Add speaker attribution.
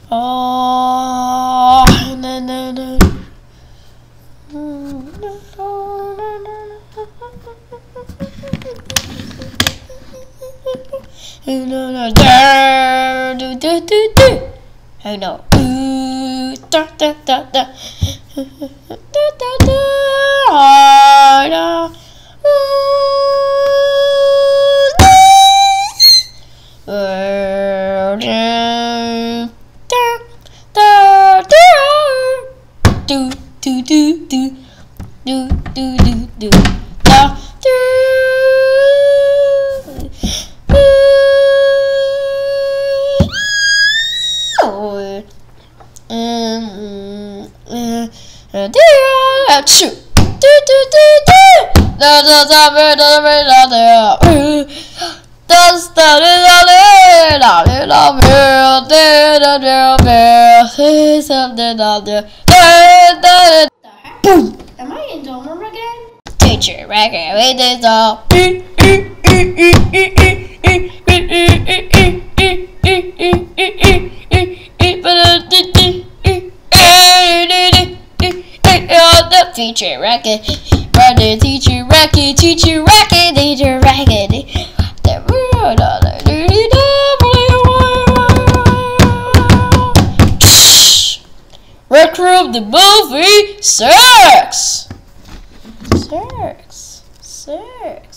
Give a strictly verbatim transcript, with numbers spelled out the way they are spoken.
Speaker 1: Oh, no, no, no. No, no, do, do, do, do. Oh no. Ooh, da, da, da, da. Da, da, da. Oh, no. Do do do do do do do do da do. Oh, um, uh, uh, shoot. Do do do do. Da da da da da da da. Does da da da da da da da da da da. Boom! Am I in Domer again? Teacher, record with this all. Teacher record, brother teacher record, teacher record, teacher record. Recruit the movie Sex! Sex! Sex!